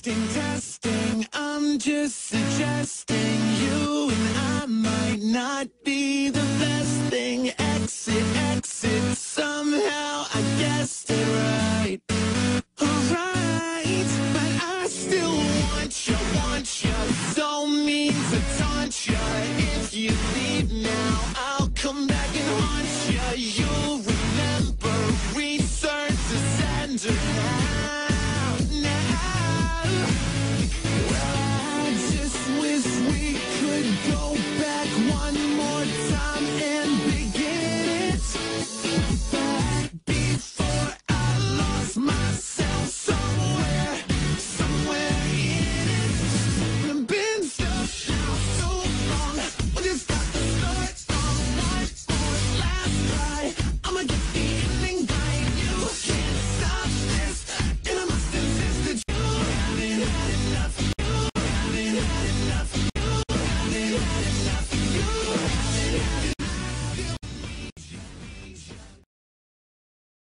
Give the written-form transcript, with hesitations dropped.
Testing, I'm just suggesting you and I might not be the best thing. Exit, somehow I guessed it right.